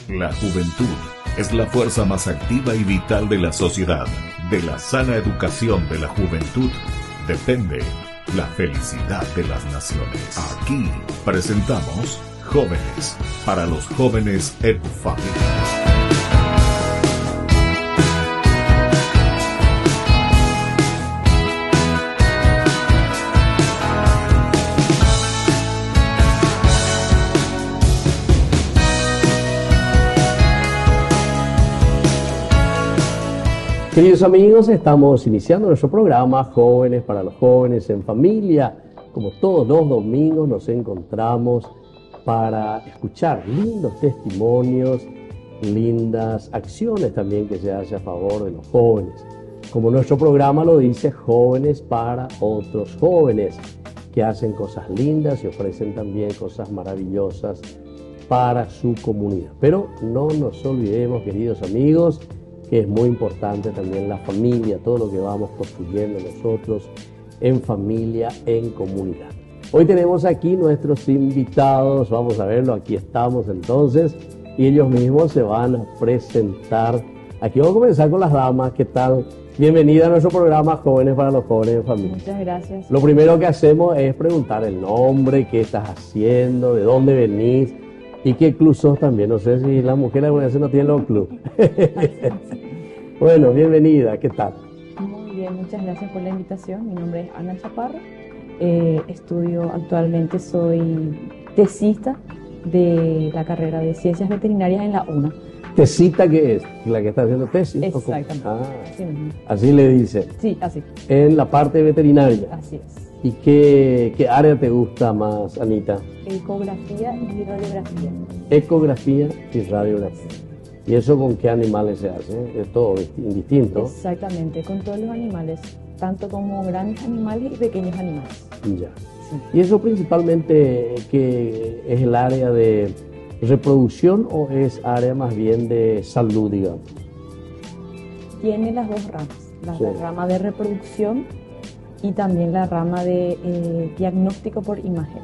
La juventud es la fuerza más activa y vital de la sociedad. De la sana educación de la juventud depende la felicidad de las naciones. Aquí presentamos Jóvenes para los Jóvenes EduFamily. Queridos amigos, estamos iniciando nuestro programa Jóvenes para los Jóvenes en Familia. Como todos los domingos nos encontramos para escuchar lindos testimonios, lindas acciones también que se hace a favor de los jóvenes. Como nuestro programa lo dice, jóvenes para otros jóvenes que hacen cosas lindas y ofrecen también cosas maravillosas para su comunidad. Pero no nos olvidemos, queridos amigos, que es muy importante también la familia, todo lo que vamos construyendo nosotros en familia, en comunidad. Hoy tenemos aquí nuestros invitados, vamos a verlo, aquí estamos entonces, y ellos mismos se van a presentar. Aquí vamos a comenzar con las damas, ¿qué tal? Bienvenida a nuestro programa Jóvenes para los Jóvenes en Familia. Muchas gracias. Lo primero que hacemos es preguntar el nombre, qué estás haciendo, de dónde venís, y qué club sos también. No sé si las mujeres alguna vez no tienen los clubes. Bueno, bienvenida, ¿qué tal? Muy bien, muchas gracias por la invitación. Mi nombre es Ana Chaparro. Estudio actualmente, soy tesista de la carrera de Ciencias Veterinarias en la UNA. ¿Tesita qué es? ¿La que está haciendo tesis? Exactamente. Así, mismo. Así le dice. Sí, así. En la parte veterinaria. Así es. ¿Y qué área te gusta más, Anita? Ecografía y radiografía. Ecografía y radiografía. ¿Y eso con qué animales se hace? Es todo indistinto. Exactamente, con todos los animales, tanto como grandes animales y pequeños animales. Ya. Sí. ¿Y eso principalmente que es el área de reproducción o es área más bien de salud, digamos? Tiene las dos ramas, la Sí. rama de reproducción y también la rama de diagnóstico por imagen.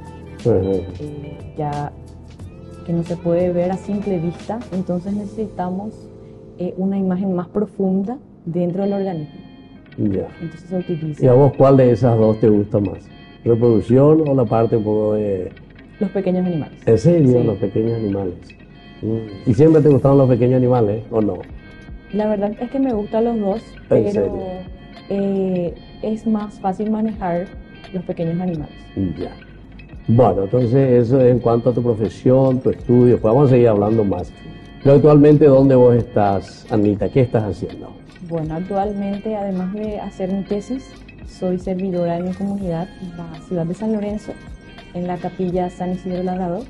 Ya que no se puede ver a simple vista, entonces necesitamos una imagen más profunda dentro del organismo. Ya. Entonces se utiliza. ¿Y a vos cuál de esas dos te gusta más? ¿Reproducción o la parte un poco de...? Los pequeños animales. ¿En serio? Sí. Los pequeños animales. ¿Y siempre te gustaron los pequeños animales o no? La verdad es que me gustan los dos, ¿En pero serio? Es más fácil manejar los pequeños animales. Ya. Bueno, entonces eso es en cuanto a tu profesión, tu estudio, pues vamos a seguir hablando más. Pero actualmente, ¿dónde vos estás, Anita? ¿Qué estás haciendo? Bueno, actualmente, además de hacer mi tesis, soy servidora en mi comunidad, en la ciudad de San Lorenzo, en la capilla San Isidro Labrador,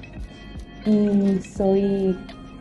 y soy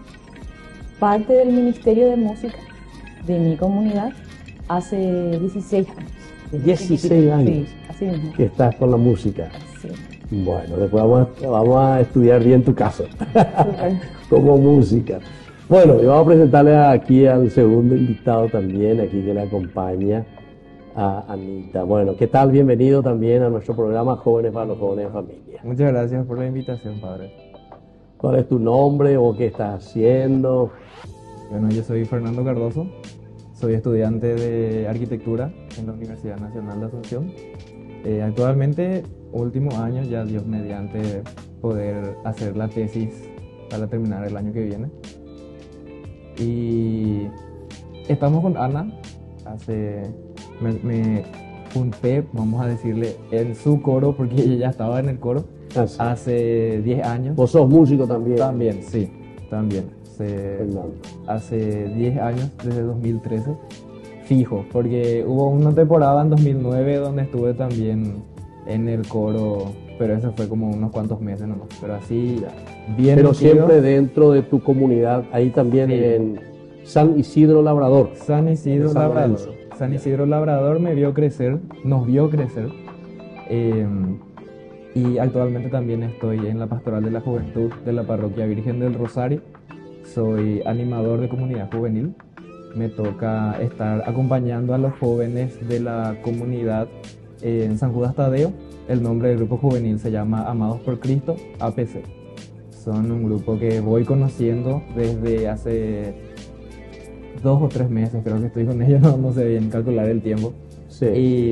parte del Ministerio de Música de mi comunidad hace 16 años. 16 años. Sí, así mismo. Que estás con la música. Sí. Bueno, después vamos a estudiar bien tu caso, Súper. como música. Bueno, y vamos a presentarle aquí al segundo invitado también, aquí que le acompaña, a Anita. Bueno, ¿qué tal? Bienvenido también a nuestro programa Jóvenes para los Jóvenes en Familia. Muchas gracias por la invitación, padre. ¿Cuál es tu nombre o qué estás haciendo? Bueno, yo soy Fernando Cardoso, soy estudiante de arquitectura en la Universidad Nacional de Asunción. Actualmente, últimos años, ya Dios mediante poder hacer la tesis para terminar el año que viene. Y estamos con Ana, me junté, vamos a decirle, en su coro, porque ella ya estaba en el coro, hace 10 años. ¿Vos sos músico también? También, sí, también. Hace 10 años, desde 2013, fijo, porque hubo una temporada en 2009 donde estuve también en el coro, pero eso fue como unos cuantos meses nomás, pero así bien. Pero metido. siempre dentro de tu comunidad, ahí también Sí. en San Isidro Labrador. San Isidro San Labrador. Lorenzo. San Isidro Labrador me vio crecer, nos vio crecer. Y actualmente también estoy en la Pastoral de la Juventud de la Parroquia Virgen del Rosario. Soy animador de comunidad juvenil. Me toca estar acompañando a los jóvenes de la comunidad en San Judas Tadeo. El nombre del grupo juvenil se llama Amados por Cristo, APC. son un grupo que voy conociendo desde hace 2 o 3 meses, creo que estoy con ellos, no sé bien calcular el tiempo. Sí.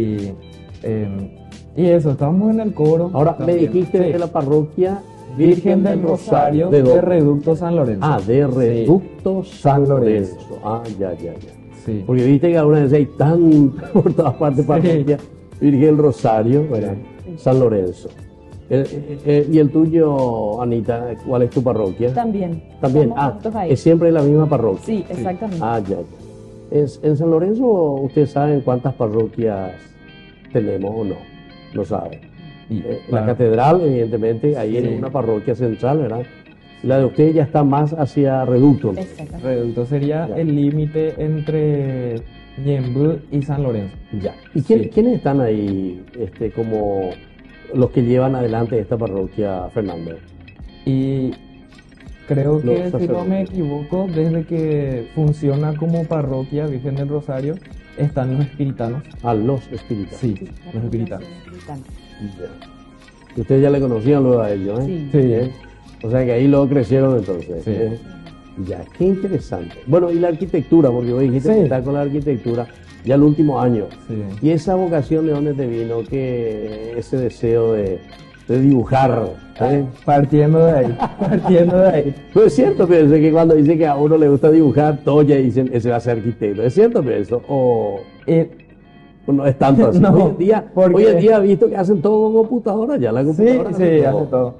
Y eso, estamos en el coro. Ahora, me también. dijiste Sí. de la parroquia Virgen del Rosario ¿De dónde? de Reducto San Lorenzo. Ah, de Reducto San Lorenzo. Ah, ya. Sí. Porque viste que alguna vez hay tan por todas partes parroquia, Virgen del Rosario, ¿verdad? San Lorenzo. ¿Y el tuyo, Anita, cuál es tu parroquia? También. También, Estamos juntos ahí. es siempre la misma parroquia. Sí, exactamente. Ah, ya. En San Lorenzo, ¿ustedes saben cuántas parroquias tenemos o no? No saben. Y, La claro, catedral, evidentemente, ahí Sí. es una parroquia central, ¿verdad? La de ustedes ya está más hacia Reducto. Exactamente. Reducto sería Ya. el límite entre Ñemby y San Lorenzo. Ya. ¿Y Sí. quiénes están ahí como los que llevan adelante esta parroquia, Fernando? Y creo Los que, si no sacerdotes. me equivoco, desde que funciona como parroquia Virgen del Rosario, están los espiritanos. A los espíritus. Sí, Sí, la los espiritanos. población gitana. Ya. Y ustedes ya le conocían luego a ellos, ¿eh? Sí. Sí. ¿Eh? O sea que ahí luego crecieron entonces. Sí. ¿eh? Ya, qué interesante. Bueno, y la arquitectura, porque vos dijiste Sí. que estás con la arquitectura ya el último año. Sí. ¿Y esa vocación de dónde te vino? Que ese deseo de dibujar. ¿eh? Partiendo de ahí, partiendo de ahí. Pues es cierto, pero es que cuando dice que a uno le gusta dibujar, todos ya dicen, ese va a ser arquitecto. ¿Es cierto, pero eso? O no es tanto así. No, porque- hoy en día he visto que hacen todo con computadora ya. La Sí, computadora sí, hace todo.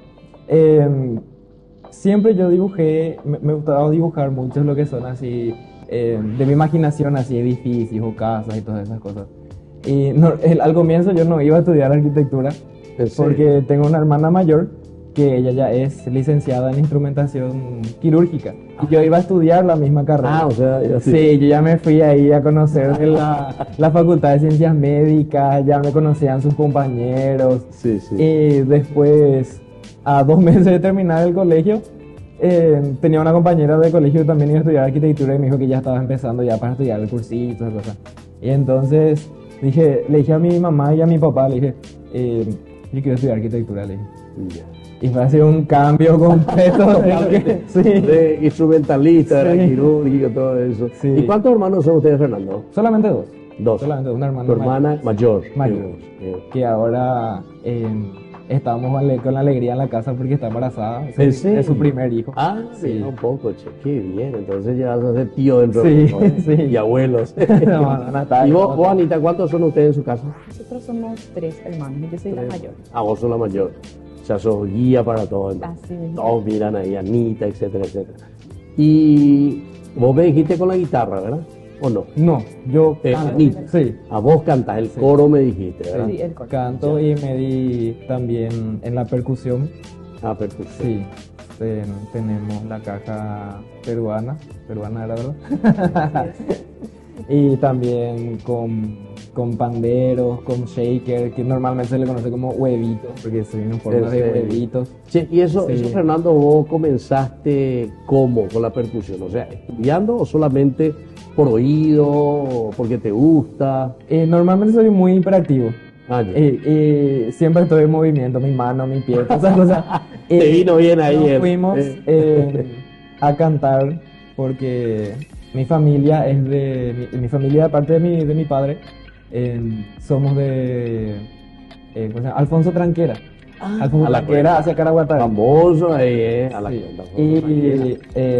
Siempre yo dibujé, me gustaba dibujar mucho lo que son así, de mi imaginación, así edificios o casas y todas esas cosas. Y al comienzo yo no iba a estudiar arquitectura ¿En serio? porque tengo una hermana mayor que ella ya es licenciada en instrumentación quirúrgica y yo iba a estudiar la misma carrera. Ah, o sea, ya Sí, yo ya me fui ahí a conocer de la Facultad de Ciencias Médicas, ya me conocían sus compañeros. Sí, sí. Y después, a 2 meses de terminar el colegio, tenía una compañera de colegio que también iba a estudiar arquitectura y me dijo que ya estaba empezando ya para estudiar el cursito y todas esas cosas. Y entonces le dije a mi mamá y a mi papá, le dije, yo quiero estudiar arquitectura, le dije. Ya. Y fue así un cambio completo de lo que- sí. De instrumentalista, Sí. de quirúrgico, todo eso. Sí. ¿Y cuántos hermanos son ustedes, Fernando? Solamente dos. Dos. Solamente una hermana. Tu hermana mayor. Mayor. Eh, Que ahora estamos con la alegría en la casa porque está embarazada. ¿En serio? Es su primer hijo. Ah, Sí. sí, un poco, che, qué bien. Entonces ya vas a ser tío dentro Sí, de poco, ¿eh? sí. Y abuelos. No, Natalia, ¿Y vos, no. vos, Anita, cuántos son ustedes en su casa? Nosotros somos 3 hermanos y yo soy la mayor. Ah, vos sos la mayor. O sea, sos guía para todos. Así mismo. Todos miran ahí, Anita, etcétera, etcétera. Y vos me dijiste con la guitarra, ¿verdad? ¿O no? No, yo canto. Anita. Sí. A vos cantás, el coro me dijiste, ¿verdad? Sí, el coro. Canto y me di también en la percusión. Ah, percusión. Sí. Tenemos la caja peruana era verdad. Y también con panderos, con shaker, que normalmente se le conoce como huevitos, porque se viene en forma de Ese- huevitos. Che, y eso, Sí. Fernando, vos comenzaste ¿cómo con la percusión? O sea, ¿estudiando o solamente por oído, o porque te gusta? Normalmente soy muy hiperactivo. Ah, ya. Siempre estoy en movimiento, mi mano, mi pie, todas esas cosas. Te vino bien ahí Nos el- fuimos a cantar porque mi familia es mi familia, aparte de mi padre, somos de ¿cómo se llama? Alfonso Tranquera. Alfonso a la Tranquera cuenta. hacia Caraguatá. Famoso ahí, a la Sí. cuenta. Y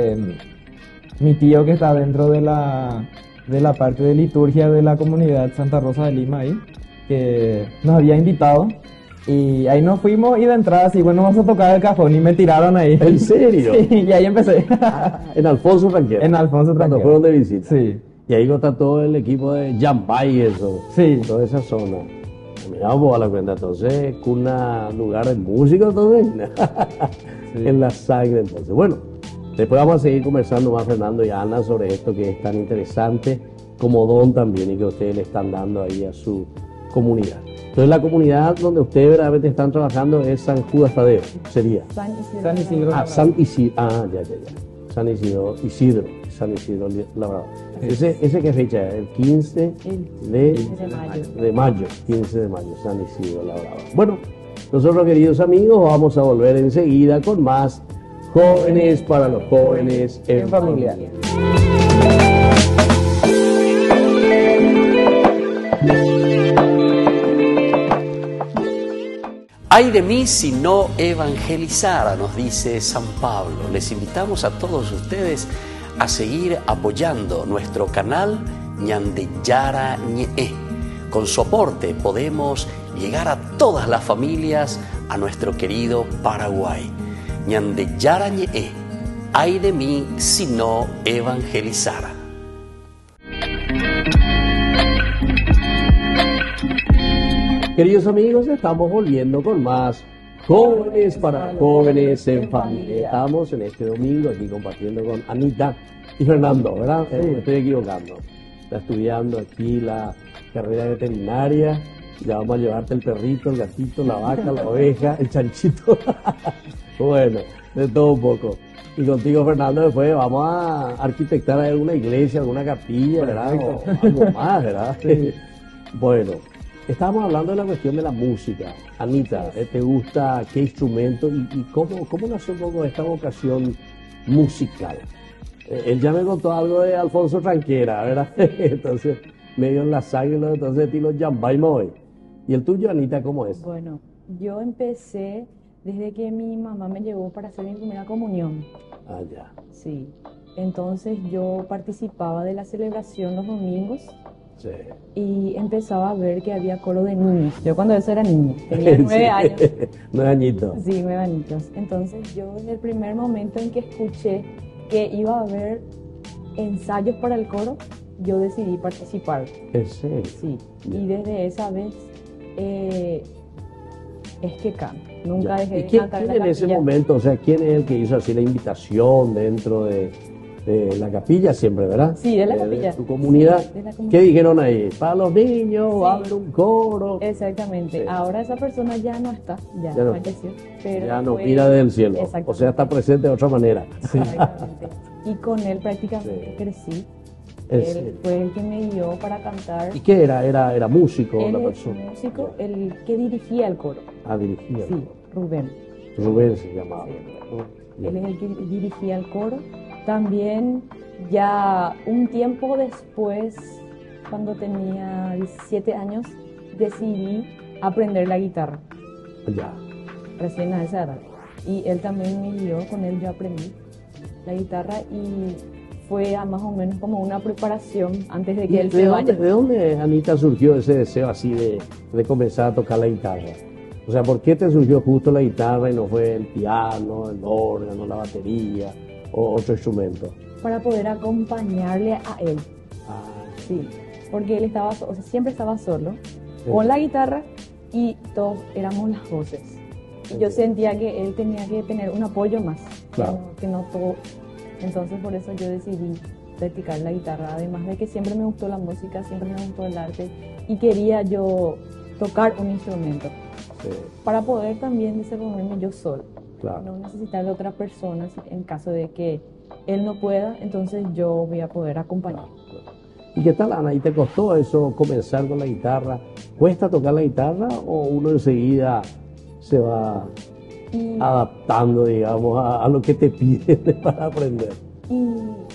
mi tío que está dentro de la parte de liturgia de la comunidad Santa Rosa de Lima ahí, que nos había invitado y ahí nos fuimos y de entrada así, bueno, vamos a tocar el cajón y me tiraron ahí. ¿En serio? Sí, y ahí empecé. En Alfonso Tranquera. En Alfonso Cuando Tranquera. fueron de visita. Sí, Y ahí está todo el equipo de Yambay y eso. sí. Toda esa zona. Mira, vamos a la cuenta. Entonces, cuna lugar de músicos, entonces. Sí. En la sangre, entonces. Bueno, después vamos a seguir conversando más, Fernando y Ana, sobre esto que es tan interesante como don también y que ustedes le están dando ahí a su comunidad. Entonces, la comunidad donde ustedes verdaderamente están trabajando es San Judas Tadeo, sería. San Isidro. Ah, San Isidro. Ah, ya. San Isidro, San Isidro Labrador. ¿Ese qué fecha es? El 15 de 15 de mayo. de mayo, 15 de mayo, San Isidro Labrador. Bueno, nosotros, queridos amigos, vamos a volver enseguida con más Jóvenes para los jóvenes en familia. Ay de mí si no evangelizara, nos dice San Pablo. Les invitamos a todos ustedes a seguir apoyando nuestro canal Ñandeyara Ñe'e. Con su aporte podemos llegar a todas las familias a nuestro querido Paraguay. Ñandeyara Ñe'e. Ay de mí si no evangelizara. Queridos amigos, estamos volviendo con más Jóvenes para Jóvenes en Familia. Estamos en este domingo aquí compartiendo con Anita y Fernando, ¿verdad? Me estoy equivocando. Está estudiando aquí la carrera veterinaria. Ya vamos a llevarte el perrito, el gatito, la vaca, la oveja, el chanchito. Bueno, de todo un poco. Y contigo, Fernando, después vamos a arquitectar alguna iglesia, alguna capilla, ¿verdad? O algo más, ¿verdad? Bueno. Estábamos hablando de la cuestión de la música. Anita, ¿te gusta qué instrumento y cómo nació un poco esta vocación musical? Él ya me contó algo de Alfonso Tranquera, ¿verdad? Entonces, medio en la sangre, entonces estilo Jambay Moy. ¿Y el tuyo, Anita, cómo es? Bueno, yo empecé desde que mi mamá me llevó para hacer mi primera comunión. Ah, ya. Sí. Entonces yo participaba de la celebración los domingos. Sí. Y empezaba a ver que había coro de niños. Yo cuando eso era niño, tenía 9 años. 9 añitos. Sí, 9 añitos. Entonces yo desde el primer momento en que escuché que iba a haber ensayos para el coro, yo decidí participar. ¿En serio? Sí. Y desde esa vez es que canto. Nunca dejé de cantar. ¿Y quién en ese momento, o sea, quién es el que hizo así la invitación dentro de la capilla siempre, ¿verdad? Sí, de la capilla. De tu comunidad. Sí, de la comunidad. ¿Qué dijeron ahí? Para los niños, Sí. va a haber un coro. Exactamente. Sí. Ahora esa persona ya no está, ya no. falleció. Pero Ya no fue- mira del cielo. Exactamente. O sea, está presente de otra manera. Exactamente. Y con él prácticamente Sí. crecí. ¿En Él serio? fue el que me guió para cantar. ¿Y qué era? ¿Era músico Él la es persona? músico, el que dirigía el coro. Ah, dirigía. Sí, Rubén. Rubén se llamaba. Sí. Él es el que dirigía el coro. También ya un tiempo después, cuando tenía 17 años, decidí aprender la guitarra, Ya. recién a esa edad. Y él también me guió, con él yo aprendí la guitarra y fue a más o menos como una preparación antes de que él se vaya. ¿De dónde, Anita, surgió ese deseo así de comenzar a tocar la guitarra? O sea, ¿por qué te surgió justo la guitarra y no fue el piano, el órgano, la batería o otro instrumento? Para poder acompañarle a él, Ah, sí, porque él estaba, o sea, siempre estaba solo, Sí. con la guitarra y todos éramos las voces. Y yo sentía que él tenía que tener un apoyo más, Claro. que no todo. Entonces por eso yo decidí practicar la guitarra, además de que siempre me gustó la música, siempre me gustó el arte y quería yo tocar un instrumento sí, para poder también desenvolverme yo solo, claro. no necesitar de otra persona en caso de que él no pueda, entonces yo voy a poder acompañar. ¿Y qué tal, Ana? ¿Y te costó eso comenzar con la guitarra? ¿Cuesta tocar la guitarra o uno enseguida se va Y, adaptando, digamos, a lo que te piden para aprender? y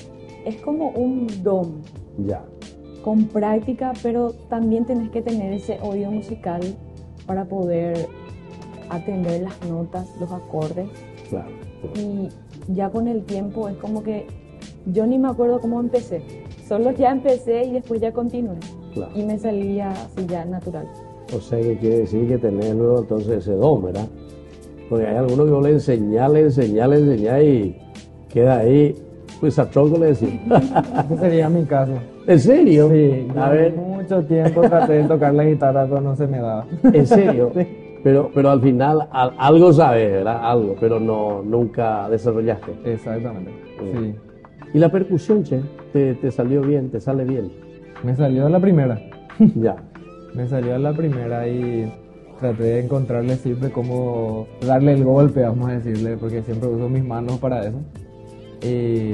es como un don Ya, con práctica, pero también tenés que tener ese oído musical para poder atender las notas, los acordes. claro. Y ya con el tiempo es como que yo ni me acuerdo cómo empecé, solo ya empecé y después ya continué. Claro. Y me salía así ya natural. O sea, que quiere decir que tenés luego entonces ese don, ¿verdad? Porque hay algunos que vos le enseñás y queda ahí, pues a tronco le decís. Ese sería mi caso. ¿En serio? Sí, A yo ver, mucho tiempo traté de tocar la guitarra, pero no se me daba. ¿en serio? Pero al final algo sabes, ¿verdad? Algo, pero nunca desarrollaste. Exactamente, sí. ¿Y la percusión, che? ¿Te salió bien? ¿Te sale bien? Me salió a la primera. Ya. Me salió a la primera y traté de encontrarle siempre cómo darle el golpe, vamos a decirle, porque siempre uso mis manos para eso. Y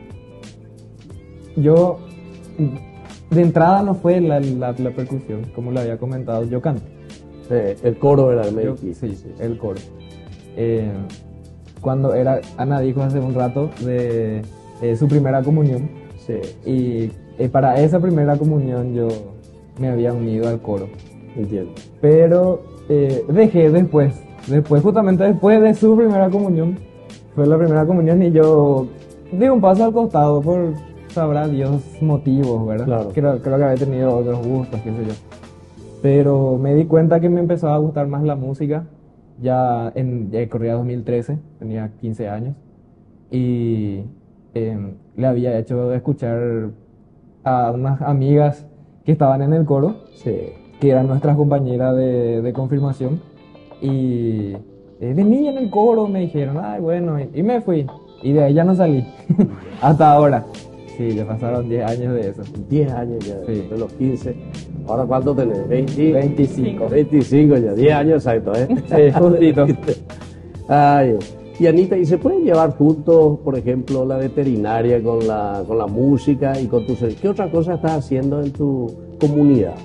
yo, de entrada no fue la percusión, como lo había comentado, yo canto. El coro era el Yo- medio. sí, el coro. cuando Ana dijo hace un rato de su primera comunión. Sí. Y para esa primera comunión yo me había unido al coro. Entiendo. Pero dejé después, justamente después de su primera comunión, fue la primera comunión y yo di un paso al costado por, sabrá Dios, motivos, ¿verdad? Claro. Creo que había tenido otros gustos, qué sé yo. Pero me di cuenta que me empezaba a gustar más la música, ya corría 2013, tenía 15 años, y le había hecho escuchar a unas amigas que estaban en el coro, Sí. que eran nuestras compañeras de confirmación, y vení en el coro, me dijeron, ay bueno, y me fui, y de ahí ya no salí, hasta ahora. Sí, ya pasaron 10 años de eso. 10 años ya, Sí. de los 15. ¿Ahora cuánto tenés? 20, 25. 25 ya, 10 años exacto, ¿eh? Sí, justito. Ay, y Anita, ¿y se pueden llevar juntos, por ejemplo, la veterinaria con la música y con tu servicio? ¿Qué otra cosa estás haciendo en tu comunidad?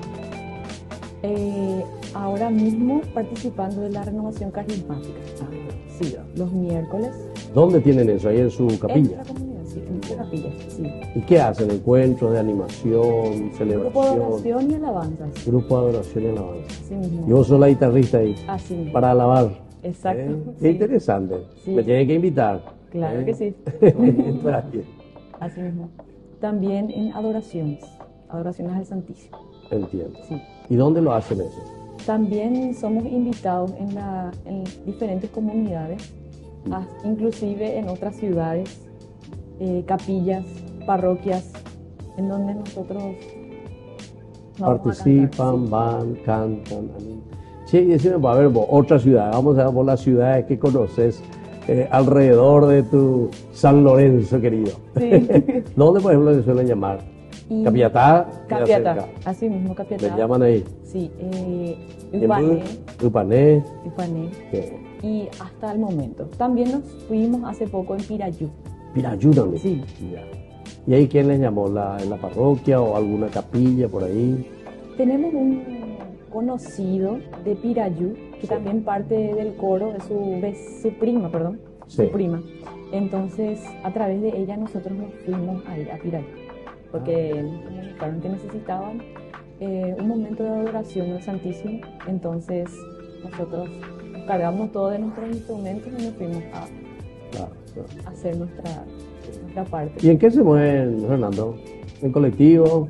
Ahora mismo participando de la renovación carismática. Sí, los miércoles. ¿Dónde tienen eso? ¿Ahí en su En capilla? nuestra comunidad, sí, en nuestra capilla, sí. ¿Y qué hacen? ¿Encuentros de animación, Grupo de celebración? oración y alabanzas. Grupo de adoración y alabanza. Así mismo. Y vos sos la guitarrista ahí, Así mismo. para alabar. Exacto. Qué sí. interesante. Sí. Me tienen que invitar. Claro que sí. Está bien. Así mismo. También en adoraciones al Santísimo. Entiendo. Sí. ¿Y dónde lo hacen eso? También somos invitados en diferentes comunidades, inclusive en otras ciudades, capillas, parroquias, en donde nosotros vamos a Participan, cantar, van, cantan. Sí, decime, a ver, vos, otra ciudad. Vamos a ver por las ciudades que conoces alrededor de tu San Lorenzo, querido. Sí. ¿Dónde, por ejemplo, se suelen llamar? Y Capiatá. queda Capiatá, cerca. así mismo Capiatá. Le llaman ahí. Sí, Upané, Upané. Upané. Sí. Y hasta el momento. También nos fuimos hace poco en Pirayú. Pirayú también. Sí. Ya. ¿Y ahí quién les llamó? ¿En la parroquia o alguna capilla por ahí? Tenemos un conocido de Pirayú, que también parte del coro, de su prima, perdón. Sí. Su prima. Entonces, a través de ella nosotros nos fuimos a ir a Pirayú, porque nos comunicaron que necesitaban un momento de adoración al Santísimo. Entonces, nosotros cargamos todos de nuestros instrumentos y nos fuimos a Claro, claro. hacer nuestra parte. ¿Y en qué se mueven, Fernando? ¿En colectivo?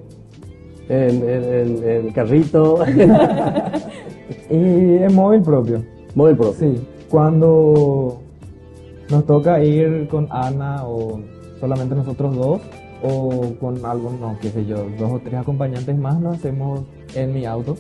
¿En carrito? Y en móvil propio. Móvil propio. Sí, cuando nos toca ir con Ana o solamente nosotros dos o con algunos, qué sé yo, 2 o 3 acompañantes más, lo hacemos en mi auto.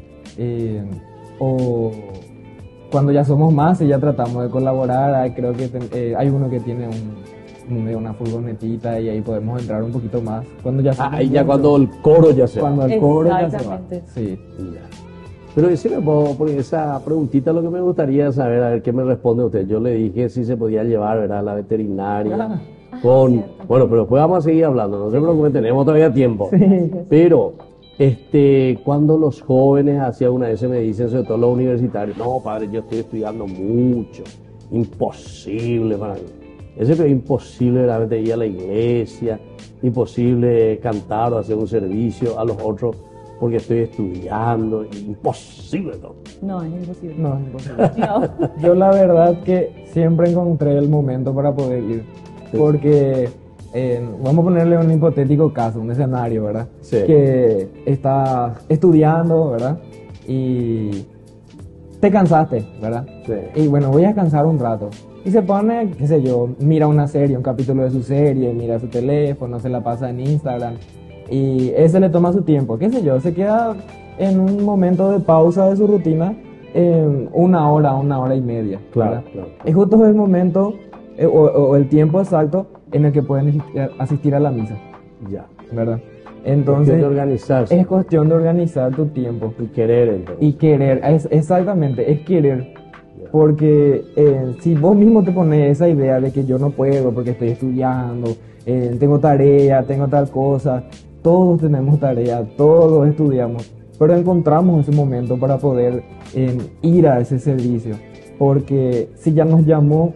O cuando ya somos más y ya tratamos de colaborar, creo que hay uno que tiene una furgonetita y ahí podemos entrar un poquito más. Cuando ya somos Ahí ya muchos, cuando el coro ya se va. cuando el coro ya se va. Exactamente. Sí. Ya. Pero decime, por esa preguntita lo que me gustaría saber, a ver qué me responde usted. Yo le dije si se podía llevar, ¿verdad? A la veterinaria. Con... Bueno, pero después vamos a seguir hablando, no se preocupe, tenemos todavía tiempo. Pero, cuando los jóvenes hacia una vez me dicen, sobre todo los universitarios, no, padre, yo estoy estudiando mucho, imposible para mí. Ese es imposible realmente ir a la iglesia, imposible cantar o hacer un servicio a los otros porque estoy estudiando, imposible todo. No, es imposible. No, es imposible. No. Yo la verdad que siempre encontré el momento para poder ir, porque vamos a ponerle un hipotético caso, un escenario, ¿verdad? Sí. Que estás estudiando, ¿verdad? Y te cansaste, ¿verdad? Sí. Y bueno, voy a descansar un rato. Y se pone, qué sé yo, mira una serie, un capítulo de su serie, mira su teléfono, se la pasa en Instagram. Y ese le toma su tiempo, qué sé yo, se queda en un momento de pausa de su rutina, una hora y media. Claro, ¿verdad? claro. Y justo es el momento o el tiempo exacto en el que pueden asistir a la misa, Ya. ¿verdad? Cuestión Entonces de organizarse es cuestión de organizar tu tiempo y querer entonces. y querer, exactamente, es querer. Porque si vos mismo te pones esa idea de que yo no puedo porque estoy estudiando, tengo tarea, tengo tal cosa, todos tenemos tarea, todos estudiamos, pero encontramos ese momento para poder ir a ese servicio. Porque si ya nos llamó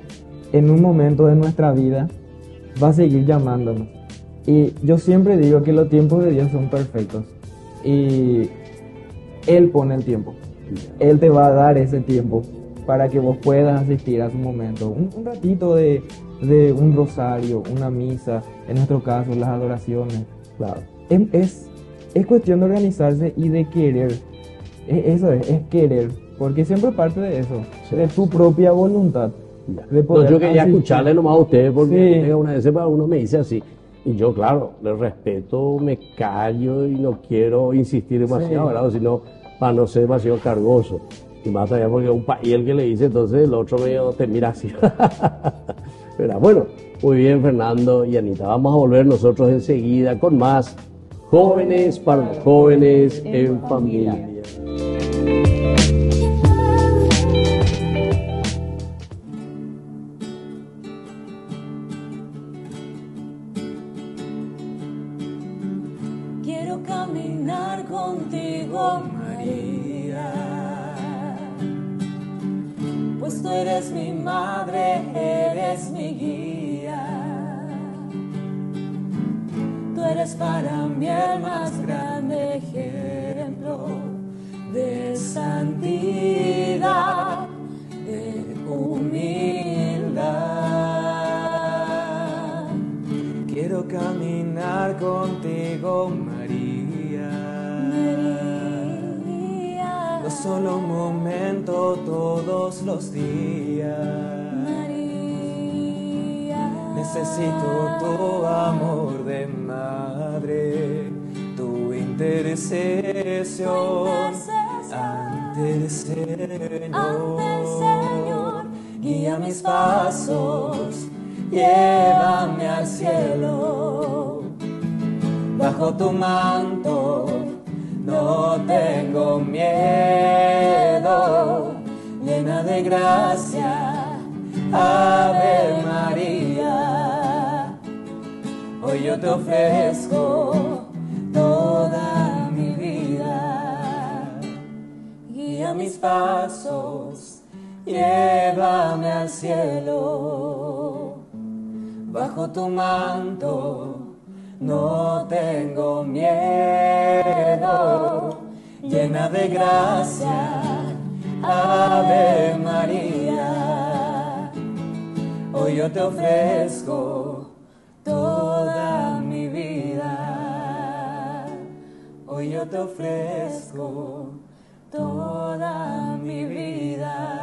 en un momento de nuestra vida va a seguir llamándonos. Y yo siempre digo que los tiempos de Dios son perfectos. Y Él pone el tiempo. Él te va a dar ese tiempo para que vos puedas asistir a su momento. Un ratito de un rosario, una misa, en nuestro caso, las adoraciones. Claro. Es cuestión de organizarse y de querer. Eso es querer. Porque siempre parte de eso, Sí. de tu propia voluntad. De No, poder yo quería asistir. escucharle nomás a usted porque Sí. una vez uno me dice así. Y yo, claro, le respeto, me callo y no quiero insistir demasiado, Sí. ¿verdad? Sino para no ser demasiado cargoso. Y más todavía porque un país el que le dice, entonces el otro medio te mira así. ¿Verdad? Bueno, muy bien, Fernando y Anita. Vamos a volver nosotros enseguida con más Jóvenes para los Jóvenes en Familia. Quiero caminar contigo, María, pues tú eres mi madre, eres mi guía. Tú eres para mí el más grande ejemplo de santidad, de humildad. Quiero caminar contigo, María. María, No solo un momento, todos los días. María, Necesito tu amor de madre, tu intercesión ante el Señor. Guía mis pasos, llévame al cielo. Bajo tu manto no tengo miedo, llena de gracia, Ave María. Hoy yo te ofrezco toda mi vida. Guía mis pasos, llévame al cielo. Bajo tu manto no tengo miedo, llena de gracia, Ave María. Hoy yo te ofrezco toda mi vida. Hoy yo te ofrezco toda mi vida.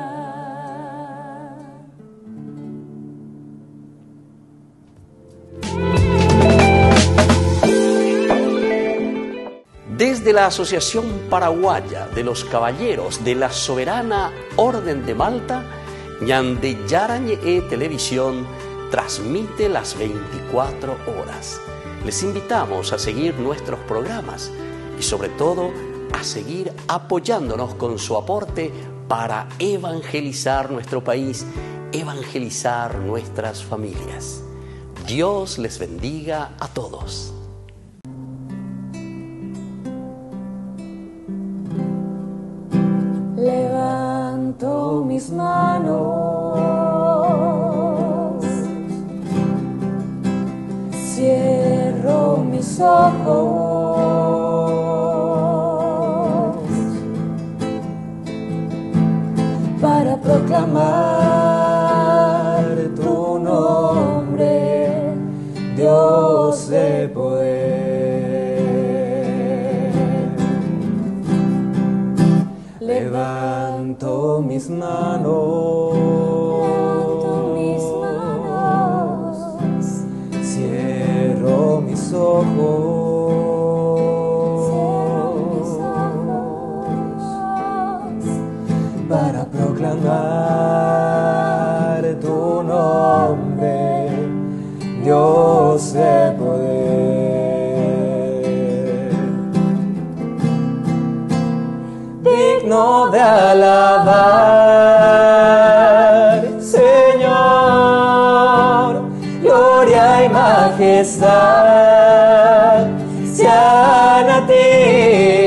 Desde la Asociación Paraguaya de los Caballeros de la Soberana Orden de Malta, Ñande Yarañe Televisión transmite las 24 horas. Les invitamos a seguir nuestros programas y sobre todo a seguir apoyándonos con su aporte para evangelizar nuestro país, evangelizar nuestras familias. Dios les bendiga a todos. Levanto mis manos, cierro mis ojos para proclamar tu nombre, Dios de poder. Levanto mis manos, cierro mis ojos, para proclamar tu nombre, Dios de poder. Digno de alabar, Señor, gloria y majestad sean a ti,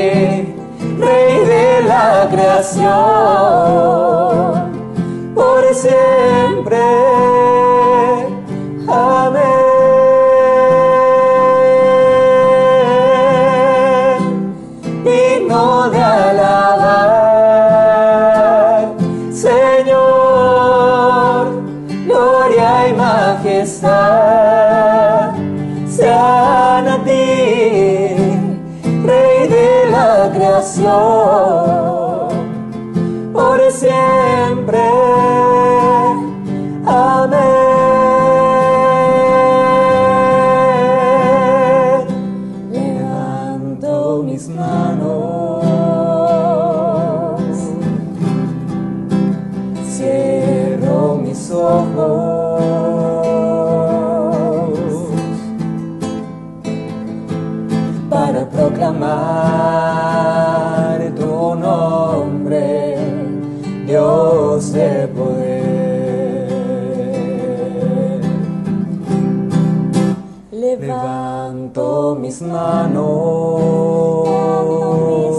Rey de la creación, por siempre. Amén. Digno de alabar, Señor, gloria y majestad sean a ti, Rey de la creación, por siempre. Amén. Levanto mis manos, cierro mis ojos para proclamar tu nombre, Dios de poder. Levanto mis manos,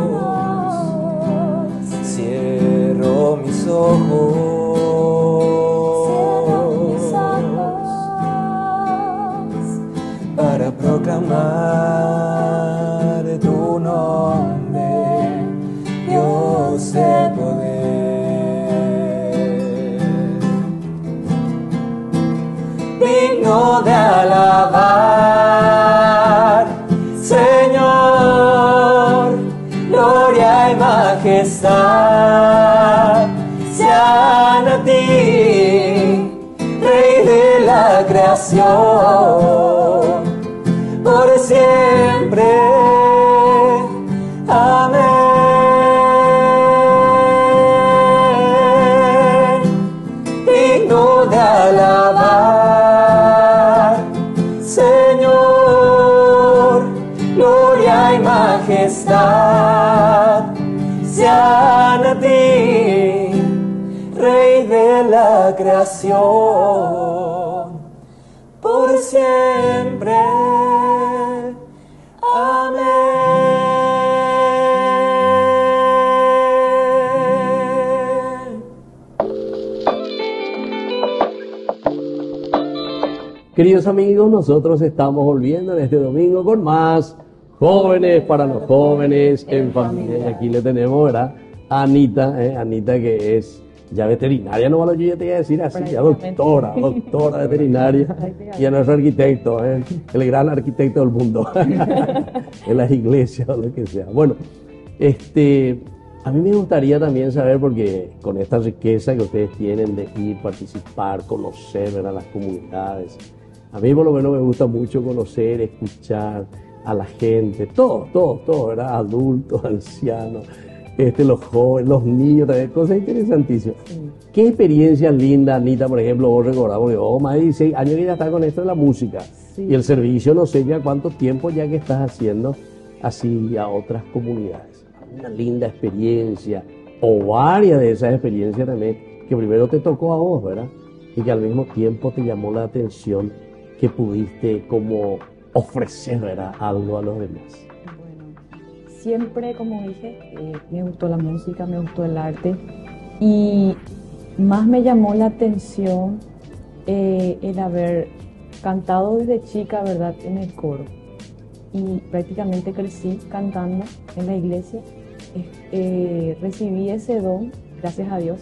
cierro mis ojos para proclamar tu nombre, Dios de poder. Digno de alabar, Señor, gloria y majestad sean a ti, Rey de la creación, por siempre. Amén. Digno de alabar, Señor, gloria y majestad sean a ti, Rey de la creación, por siempre. Amén. Queridos amigos, nosotros estamos volviendo en este domingo con más Jóvenes para los Jóvenes en Familia. Y aquí le tenemos, ¿verdad? A Anita, Anita que es ya veterinaria, no malo, yo ya te iba a decir así, ya doctora veterinaria, y a nuestro arquitecto, el gran arquitecto del mundo, en las iglesias o lo que sea. Bueno, a mí me gustaría también saber, porque con esta riqueza que ustedes tienen de ir, participar, conocer, ¿verdad?, las comunidades, a mí por lo menos me gusta mucho conocer, escuchar a la gente, todo, ¿verdad?, adultos, ancianos, los jóvenes, los niños, también, cosas interesantísimas. Sí. ¿Qué experiencias lindas, Anita, por ejemplo, vos recordás? Porque más de 16 años que ya estás con esto de la música. Sí. Y el servicio, no sé ya cuánto tiempo ya que estás haciendo así a otras comunidades. Una linda experiencia, o varias de esas experiencias también, que primero te tocó a vos, ¿verdad? Y que al mismo tiempo te llamó la atención, que pudiste como ofrecer, ¿verdad?, algo a los demás. Siempre, como dije, me gustó la música, me gustó el arte, y más me llamó la atención el haber cantado desde chica, ¿verdad?, en el coro. Y prácticamente crecí cantando en la iglesia. Recibí ese don, gracias a Dios,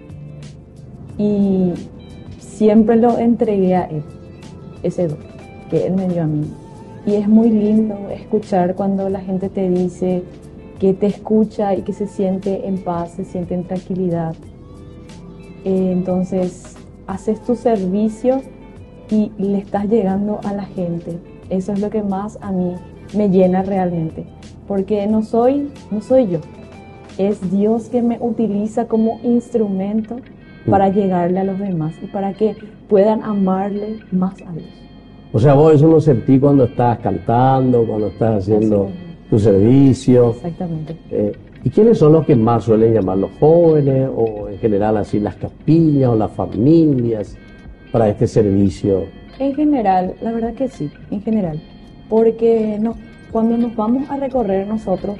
y siempre lo entregué a Él, ese don que Él me dio a mí. Y es muy lindo escuchar cuando la gente te dice que te escucha y que se siente en paz, se siente en tranquilidad. Entonces, haces tu servicio y le estás llegando a la gente. Eso es lo que más a mí me llena realmente. Porque no soy yo. Es Dios que me utiliza como instrumento para llegarle a los demás y para que puedan amarle más a Dios. O sea, vos eso lo sentí cuando estás cantando, cuando estás haciendo tu servicio. Exactamente. ¿Y quiénes son los que más suelen llamar, los jóvenes o en general así las capillas o las familias para este servicio? En general, la verdad que sí, en general. Porque cuando nos vamos a recorrer nosotros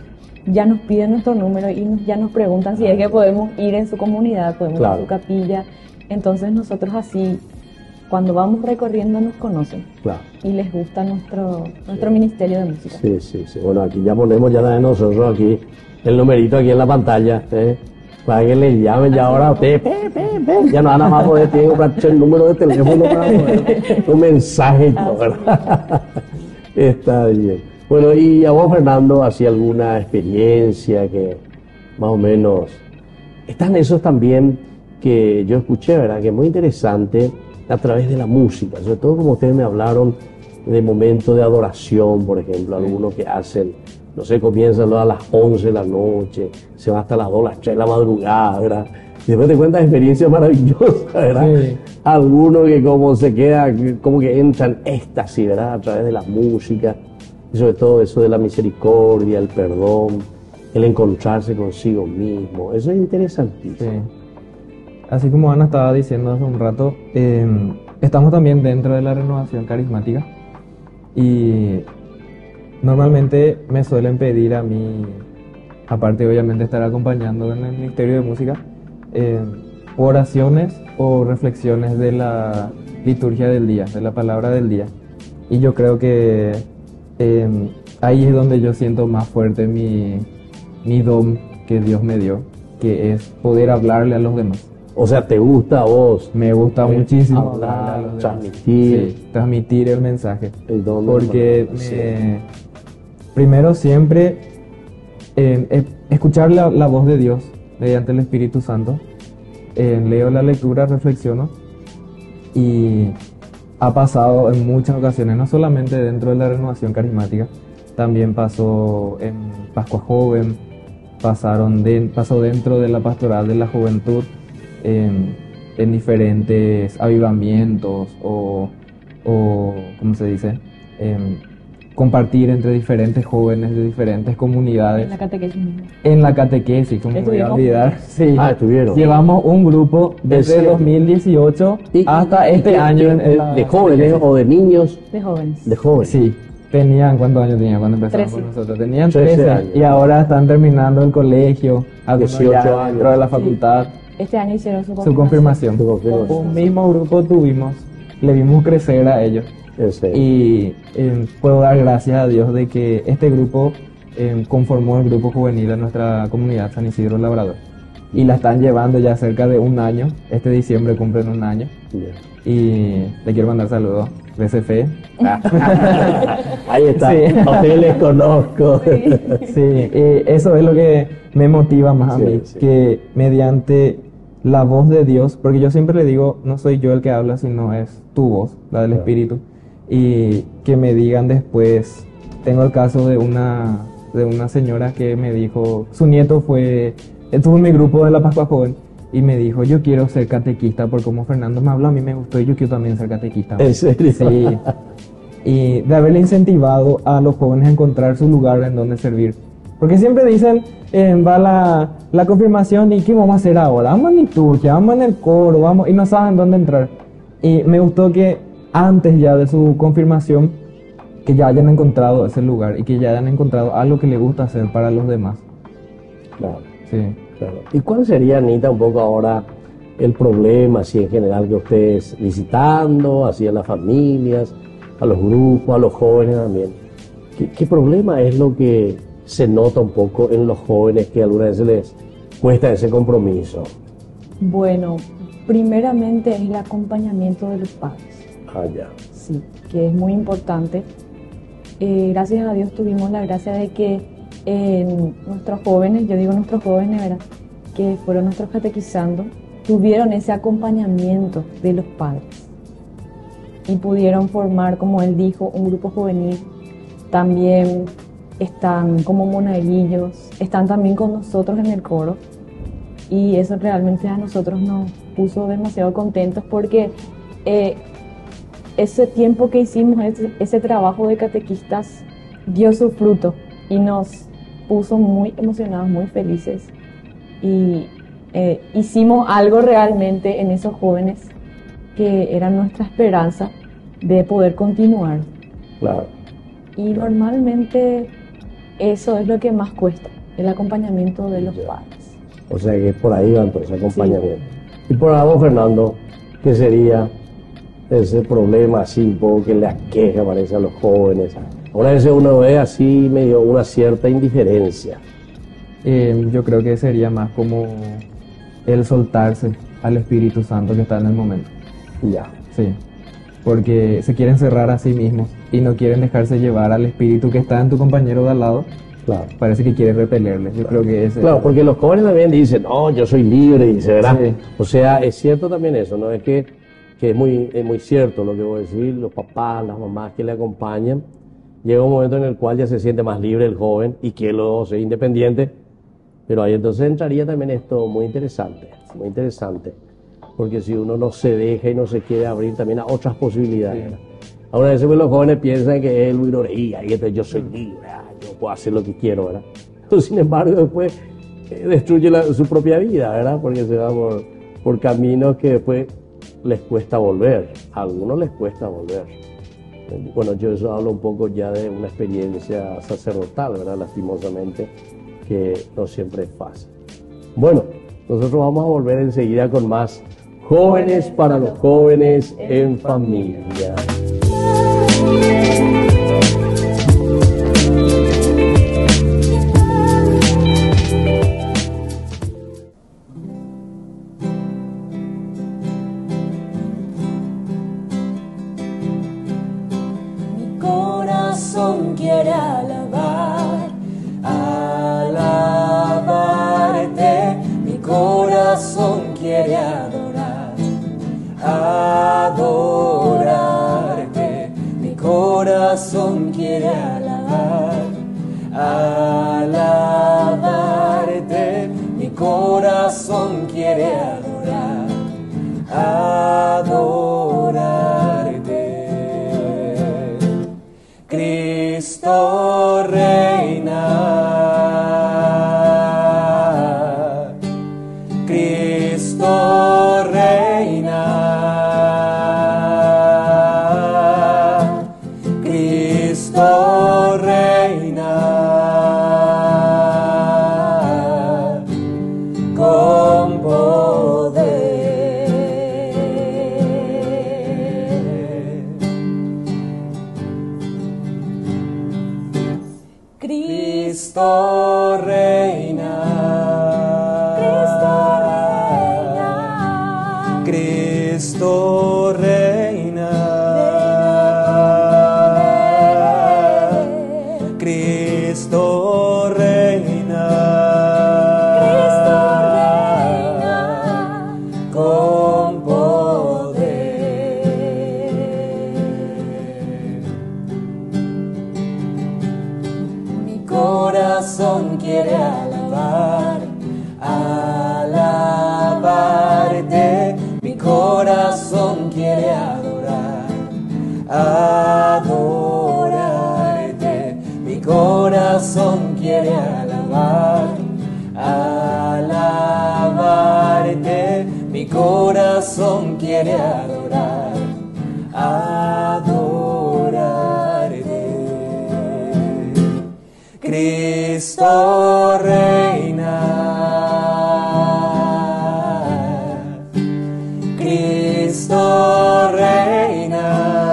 ya nos piden nuestro número y ya nos preguntan si es que podemos ir en su comunidad, podemos ir a su capilla. Entonces nosotros así, cuando vamos recorriendo, nos conocen. Claro. Y les gusta nuestro ministerio de música. Sí. Bueno, aquí ya ponemos ya de nosotros aquí el numerito aquí en la pantalla, para que le llamen ya ahora a usted, ya no van a más poder, tienen que comprar el número de teléfono para poder un mensaje y todo, ¿verdad? Está bien. Bueno, y a vos, Fernando, ¿así alguna experiencia que más o menos están esos también que yo escuché, ¿verdad? Que es muy interesante a través de la música, sobre todo como ustedes me hablaron de momentos de adoración, por ejemplo, algunos que hacen, no sé, comienzan a las 11 de la noche, se va hasta las 2, las 3 de la madrugada, ¿verdad? Y después te cuentas experiencias maravillosas, ¿verdad? Sí. Algunos que como se queda, como que entran éxtasis, ¿verdad? A través de la música, y sobre todo eso de la misericordia, el perdón, el encontrarse consigo mismo, eso es interesantísimo. Sí. Así como Ana estaba diciendo hace un rato, estamos también dentro de la renovación carismática y normalmente me suelen pedir a mí, aparte obviamente de estar acompañando en el ministerio de música, oraciones o reflexiones de la liturgia del día, de la palabra del día. Y yo creo que ahí es donde yo siento más fuerte mi don que Dios me dio, que es poder hablarle a los demás. O sea, ¿te gusta a vos? Me gusta muchísimo hablar, transmitir el mensaje. Porque primero siempre escuchar la voz de Dios mediante el Espíritu Santo. Leo la lectura, reflexiono y ha pasado en muchas ocasiones, no solamente dentro de la renovación carismática, también pasó en Pascua Joven, pasó dentro de la pastoral de la juventud, en diferentes avivamientos o ¿cómo se dice? Compartir entre diferentes jóvenes de diferentes comunidades. En la catequesis mismo. En la catequesis, como me voy a olvidar. Sí. Estuvieron. Llevamos un grupo desde 2018 hasta este año. ¿De jóvenes o de niños? De jóvenes. De jóvenes. Sí. ¿Cuántos años tenían cuando empezamos con nosotros? Tenían 13 años. Y ahora están terminando el colegio, 18 años dentro de la facultad. Sí. Este año hicieron su confirmación. Un mismo grupo tuvimos, le vimos crecer a ellos. Y puedo dar gracias a Dios de que este grupo conformó el grupo juvenil de nuestra comunidad San Isidro Labrador. Y la están llevando ya cerca de un año. Este diciembre cumplen un año. Bien. Y le quiero mandar saludos. BCF. Ahí está. Sí. A ustedes les conozco. Sí, eso es lo que me motiva más a mí. Sí. Que mediante la voz de Dios, porque yo siempre le digo, no soy yo el que habla, sino es tu voz, la del Espíritu. Y que me digan después, tengo el caso de una señora que me dijo, su nieto estuvo en mi grupo de la Pascua Joven y me dijo, yo quiero ser catequista, porque como Fernando me habló, a mí me gustó y yo quiero también ser catequista. ¿En serio? Sí. Y de haberle incentivado a los jóvenes a encontrar su lugar en donde servir. Porque siempre dicen, va la confirmación y ¿qué vamos a hacer ahora? Vamos en liturgia, vamos en el coro, vamos, y no saben dónde entrar. Y me gustó que antes ya de su confirmación, que ya hayan encontrado ese lugar y que ya hayan encontrado algo que les gusta hacer para los demás. Claro. Sí. Claro. ¿Y cuál sería, Anita, un poco ahora el problema, así en general, que ustedes visitando, así a las familias, a los grupos, a los jóvenes también? ¿Qué problema es lo que se nota un poco en los jóvenes que algunas veces les cuesta ese compromiso? Bueno, primeramente es el acompañamiento de los padres. Ya. Sí, que es muy importante. Gracias a Dios tuvimos la gracia de que nuestros jóvenes, yo digo nuestros jóvenes, ¿verdad?, que fueron nuestros catequizandos, tuvieron ese acompañamiento de los padres y pudieron formar, como él dijo, un grupo juvenil. También están como monaguillos, están también con nosotros en el coro, y eso realmente a nosotros nos puso demasiado contentos porque ese tiempo que hicimos, ese trabajo de catequistas dio su fruto y nos puso muy emocionados, muy felices, y hicimos algo realmente en esos jóvenes que era nuestra esperanza de poder continuar. Claro. Y normalmente eso es lo que más cuesta, el acompañamiento de los padres. O sea que por ahí va entonces acompañamiento. Sí. Y por ahí, Fernando, ¿qué sería ese problema así un poco que le aqueja, parece, a los jóvenes? Ahora a veces uno ve así medio una cierta indiferencia. Yo creo que sería más como el soltarse al Espíritu Santo que está en el momento. Ya. Sí, porque se quieren cerrar a sí mismos y no quieren dejarse llevar al Espíritu que está en tu compañero de al lado. Claro. Parece que quieren repelerle. Yo creo que ese... Claro, porque los jóvenes también dicen, no, yo soy libre, y se verá. Sí. O sea, es cierto también eso, ¿no? Es que es muy cierto lo que voy a decir, los papás, las mamás que le acompañan, llega un momento en el cual ya se siente más libre el joven y quiere luego ser independiente, pero ahí entonces entraría también esto muy interesante, porque si uno no se deja y no se quiere abrir también a otras posibilidades. Sí. Ahora, a veces los jóvenes piensan que es Luis Oreía y entonces yo soy libre, yo puedo hacer lo que quiero, ¿verdad? Pero, sin embargo, después destruye su propia vida, ¿verdad? Porque se va por caminos que después les cuesta volver, a algunos les cuesta volver. Bueno, yo eso hablo un poco ya de una experiencia sacerdotal, ¿verdad? Lastimosamente, que no siempre es fácil. Bueno, nosotros vamos a volver enseguida con más Jóvenes para los Jóvenes en Familia. Mi corazón quiere alabarte, mi corazón quiere adorarte, mi corazón quiere alabarte, mi corazón quiere adorarte. Cristo reina, Cristo reina, Cristo reina, con poder. Cristo reina, Cristo reina, Cristo reina, con poder. Mi corazón quiere alabarte, mi corazón quiere adorarte, mi corazón quiere alabarte, mi corazón quiere adorarte. Cristo reina, Cristo reina,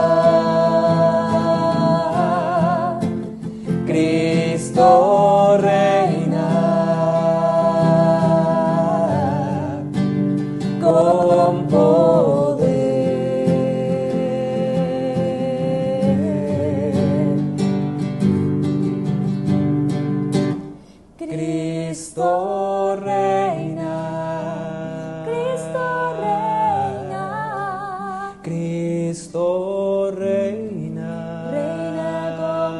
Cristo reina, con poder. Cristo reina, Cristo reina, Cristo reina, reina con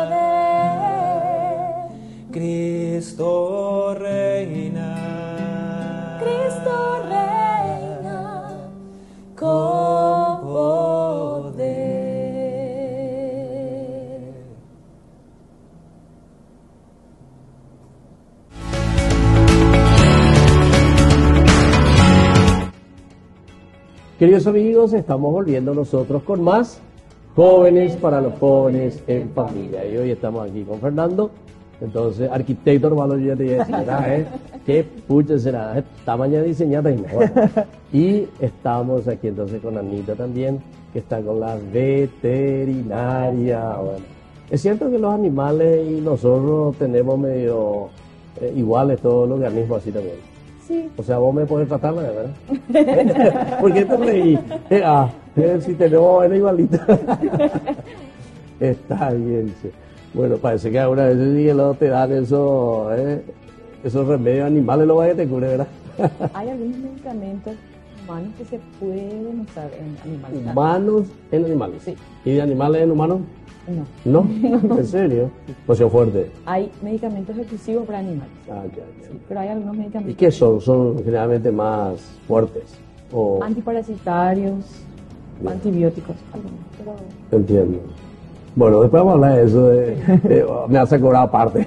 poder. Cristo reina, Cristo reina, con poder. Queridos amigos, estamos volviendo nosotros con más Jóvenes para los Jóvenes en Familia. Y hoy estamos aquí con Fernando Entonces, arquitecto, hermano, yo ya te iba a decir, ¿verdad? ¿Qué pucha será? Esta mañana diseñada y no. Bueno. Y estamos aquí entonces con Anita también, que está con la veterinaria. Bueno, es cierto que los animales y nosotros tenemos medio iguales todos los organismos así también. Sí. O sea, vos me podés tratar, ¿verdad? ¿Por qué te reí? Si tenemos una igualita. Está bien, sí. Bueno, parece que alguna vez sí que luego te dan esos remedios animales, lo que te cure, ¿verdad? Hay algunos medicamentos humanos que se pueden usar en animales. ¿Humanos en animales? Sí. ¿Y de animales en humanos? No. ¿No? ¿En serio? Poción fuerte. Hay medicamentos exclusivos para animales. Okay. Sí, pero hay algunos medicamentos. ¿Y qué son? ¿Son generalmente más fuertes? ¿O? Antiparasitarios, antibióticos, algunos, pero... Entiendo. Bueno, después vamos a hablar de eso, me hace cobrar aparte.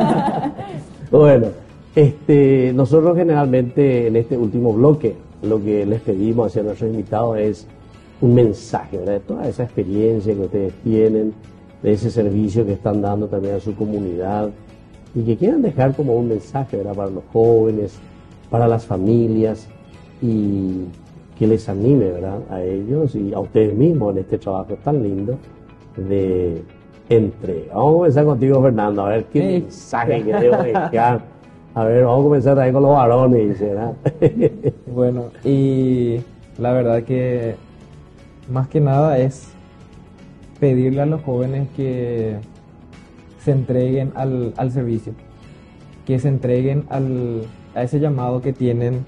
Bueno, nosotros generalmente en este último bloque, lo que les pedimos hacia nuestros invitados es un mensaje, ¿verdad? De toda esa experiencia que ustedes tienen, de ese servicio que están dando también a su comunidad, y que quieran dejar como un mensaje, ¿verdad? Para los jóvenes, para las familias, y que les anime, ¿verdad? A ellos y a ustedes mismos en este trabajo tan lindo de entrega. Vamos a comenzar contigo, Fernando, a ver qué mensaje que debo dejar. A ver, vamos a comenzar también con los varones, ¿verdad? Bueno, y la verdad que más que nada es pedirle a los jóvenes que se entreguen al servicio, que se entreguen a ese llamado que tienen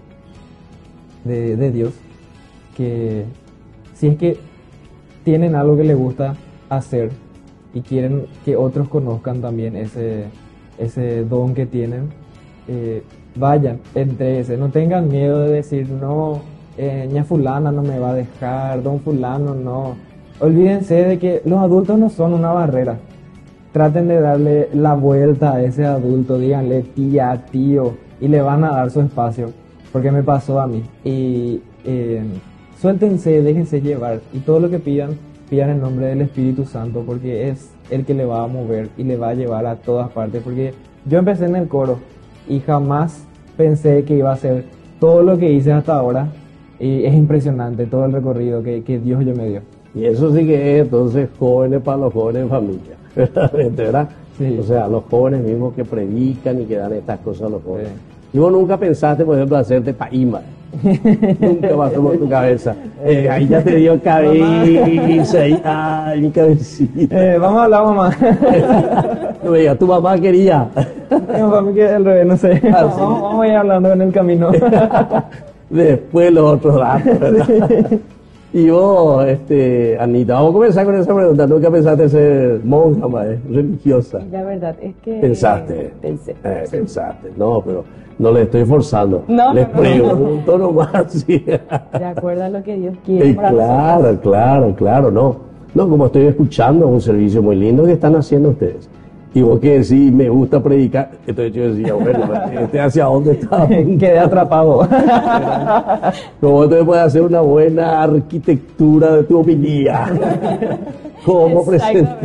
de Dios, que si es que tienen algo que les gusta hacer y quieren que otros conozcan también ese don que tienen, vayan, entréguense, no tengan miedo de decir no, ña fulana no me va a dejar, don fulano no. Olvídense de que los adultos no son una barrera. Traten de darle la vuelta a ese adulto, díganle tía, tío, y le van a dar su espacio, porque me pasó a mí. Y suéltense, déjense llevar, y todo lo que pidan en nombre del Espíritu Santo, porque es el que le va a mover y le va a llevar a todas partes. Porque yo empecé en el coro y jamás pensé que iba a hacer todo lo que hice hasta ahora, y es impresionante todo el recorrido que Dios yo me dio. Y eso sí que es entonces jóvenes para los jóvenes en familia, ¿verdad? Sí. O sea, los jóvenes mismos que predican y que dan estas cosas a los jóvenes. Sí. Y vos nunca pensaste, por ejemplo, hacerte paima. Nunca pasó por tu cabeza. Ahí ya te dio cabeza. Ay, mi cabecita. Vamos a hablar, mamá. No me digas, tu mamá quería. Mi mamá me queda al revés, no sé. Vamos a ir hablando en el camino. Después los otros datos, ¿verdad? Y vos, Anita, vamos a comenzar con esa pregunta. ¿Nunca pensaste ser monja, religiosa? La verdad es que... Pensaste. Pensé. Pensaste. No, pero no le estoy forzando. No, les pregunto nomás. Sí. De acuerdo a lo que Dios quiere para nosotros. Claro, no. No, como estoy escuchando, un servicio muy lindo que están haciendo ustedes. Y vos que decís, me gusta predicar, entonces yo decía, bueno, ¿hacia dónde está? Quedé atrapado. Pero vos te puedes hacer una buena arquitectura de tu homilía. ¿Cómo presentar?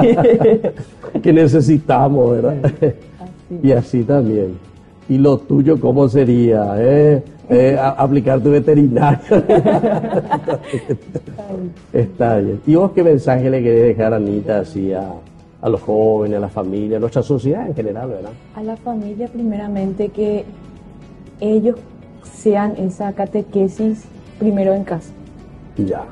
Que necesitamos, ¿verdad? Así. Y así también. ¿Y lo tuyo cómo sería? Aplicar tu veterinario. Está bien. ¿Y vos qué mensaje le querés dejar, Anita, así a los jóvenes, a la familia, a nuestra sociedad en general, ¿verdad? A la familia, primeramente, que ellos sean esa catequesis primero en casa. Ya.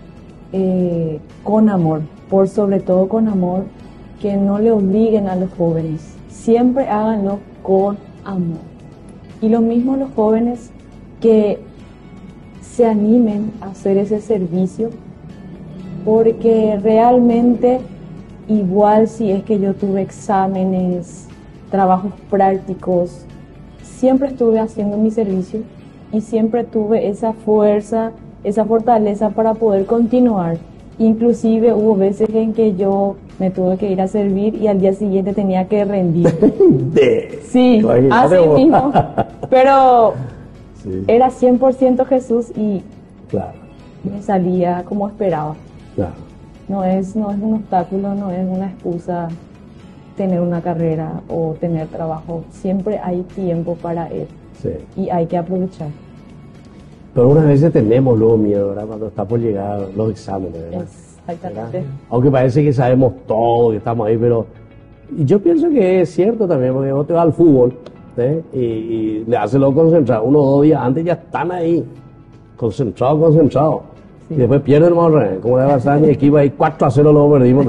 Con amor, por sobre todo con amor, que no le obliguen a los jóvenes. Siempre háganlo con amor. Y lo mismo los jóvenes, que se animen a hacer ese servicio, porque realmente, igual si es que yo tuve exámenes, trabajos prácticos, siempre estuve haciendo mi servicio y siempre tuve esa fuerza, esa fortaleza para poder continuar. Inclusive hubo veces en que yo me tuve que ir a servir y al día siguiente tenía que rendir. Sí, así mismo. Pero sí, era 100% Jesús y claro, me salía como esperaba. Claro. No es un obstáculo, no es una excusa tener una carrera o tener trabajo. Siempre hay tiempo para él. Sí. Y hay que aprovechar. Pero unas veces tenemos luego miedo, ¿verdad? Cuando está por llegar los exámenes, ¿verdad? Exactamente. ¿Verdad? Aunque parece que sabemos todo, que estamos ahí, pero yo pienso que es cierto también, porque vos te vas al fútbol, ¿sí? y le haces lo concentrado. 1 o 2 días antes ya están ahí, concentrado. Sí. Y después pierden más, como le pasa a mi equipo ahí 4-0 luego perdimos.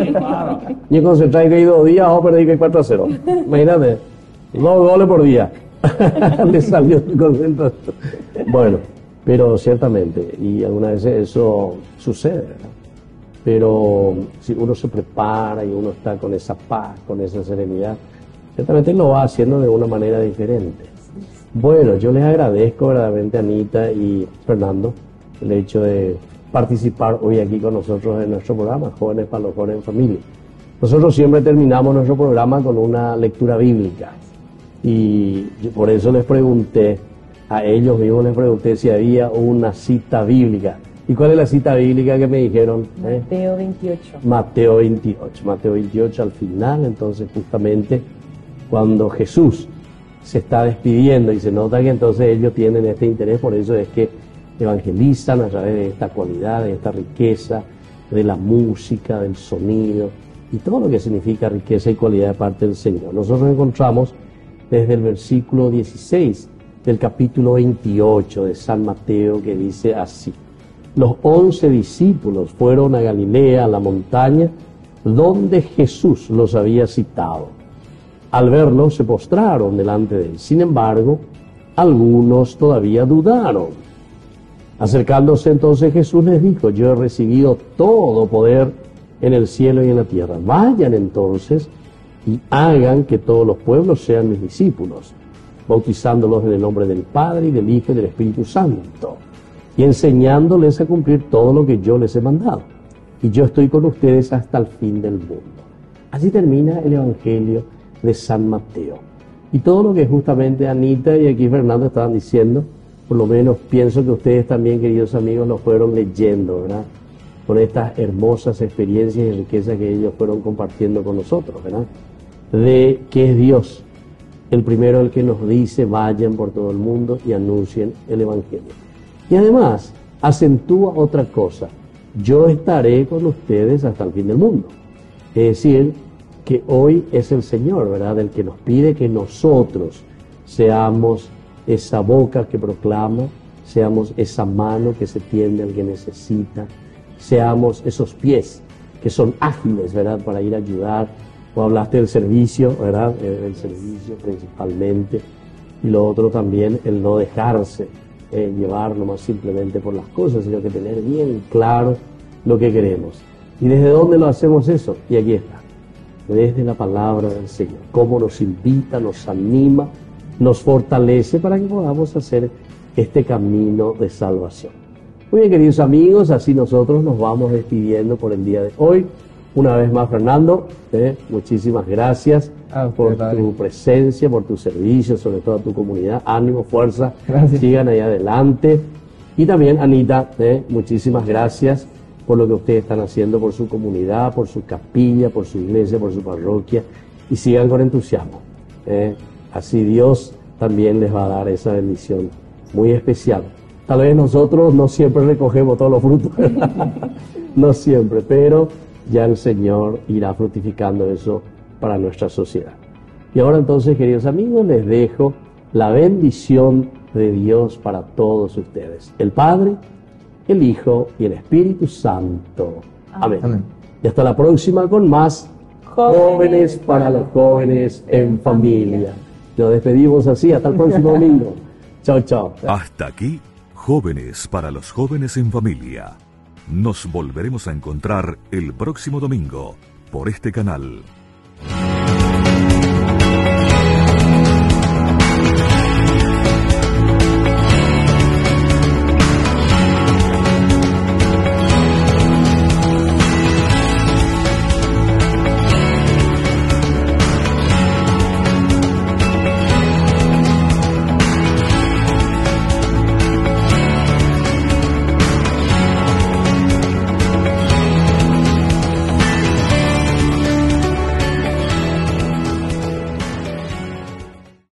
Y concentrado que hay 2 días, vamos a perder que hay 4-0. Imagínate, 2 goles por día. Le salió el concentración. Bueno, pero ciertamente, y algunas veces eso sucede, ¿verdad? Pero si uno se prepara y uno está con esa paz, con esa serenidad, ciertamente lo va haciendo de una manera diferente. Bueno, yo les agradezco verdaderamente, Anita y Fernando, el hecho de participar hoy aquí con nosotros en nuestro programa, Jóvenes para los Jóvenes en Familia. Nosotros siempre terminamos nuestro programa con una lectura bíblica. Y por eso les pregunté, a ellos mismos les pregunté si había una cita bíblica. ¿Y cuál es la cita bíblica que me dijeron? Mateo 28. Mateo 28. Mateo 28 al final, entonces justamente cuando Jesús se está despidiendo y se nota que entonces ellos tienen este interés, por eso es que evangelizan a través de esta cualidad, de esta riqueza, de la música, del sonido y todo lo que significa riqueza y cualidad de parte del Señor. Nosotros encontramos desde el versículo 16 del capítulo 28 de San Mateo, que dice así: los 11 discípulos fueron a Galilea, a la montaña, donde Jesús los había citado. Al verlo, se postraron delante de él. Sin embargo, algunos todavía dudaron. Acercándose entonces Jesús les dijo: yo he recibido todo poder en el cielo y en la tierra. Vayan entonces y hagan que todos los pueblos sean mis discípulos, bautizándolos en el nombre del Padre y del Hijo y del Espíritu Santo, y enseñándoles a cumplir todo lo que yo les he mandado. Y yo estoy con ustedes hasta el fin del mundo. Así termina el Evangelio de San Mateo. Y todo lo que justamente Anita y aquí Fernando estaban diciendo, por lo menos pienso que ustedes también, queridos amigos, lo fueron leyendo, ¿verdad? Con estas hermosas experiencias y riquezas que ellos fueron compartiendo con nosotros, ¿verdad? De que es Dios el primero el que nos dice: vayan por todo el mundo y anuncien el Evangelio. Y además acentúa otra cosa: yo estaré con ustedes hasta el fin del mundo. Es decir, que hoy es el Señor, ¿verdad?, el que nos pide que nosotros seamos esa boca que proclama, seamos esa mano que se tiende al que necesita, seamos esos pies que son ágiles, ¿verdad?, para ir a ayudar. O hablaste del servicio, ¿verdad?, el servicio principalmente, y lo otro también, el no dejarse llevar nomás simplemente por las cosas, sino que tener bien claro lo que queremos. ¿Y desde dónde lo hacemos eso? Y aquí está, desde la palabra del Señor, cómo nos invita, nos anima, nos fortalece para que podamos hacer este camino de salvación. Muy bien, queridos amigos, así nosotros nos vamos despidiendo por el día de hoy. Una vez más, Fernando, muchísimas gracias por tu presencia, por tu servicio, sobre todo a tu comunidad. Ánimo, fuerza, gracias. Sigan ahí adelante. Y también, Anita, muchísimas gracias por lo que ustedes están haciendo por su comunidad, por su capilla, por su iglesia, por su parroquia. Y sigan con entusiasmo. Así Dios también les va a dar esa bendición muy especial. Tal vez nosotros no siempre recogemos todos los frutos, no siempre, pero ya el Señor irá fructificando eso para nuestra sociedad. Y ahora entonces, queridos amigos, les dejo la bendición de Dios para todos ustedes. El Padre, el Hijo y el Espíritu Santo. Amén. Amén. Y hasta la próxima con más Jóvenes para los Jóvenes en Familia. Nos despedimos así, hasta el próximo domingo. Chao, chao. Hasta aquí, Jóvenes para los Jóvenes en Familia. Nos volveremos a encontrar el próximo domingo por este canal.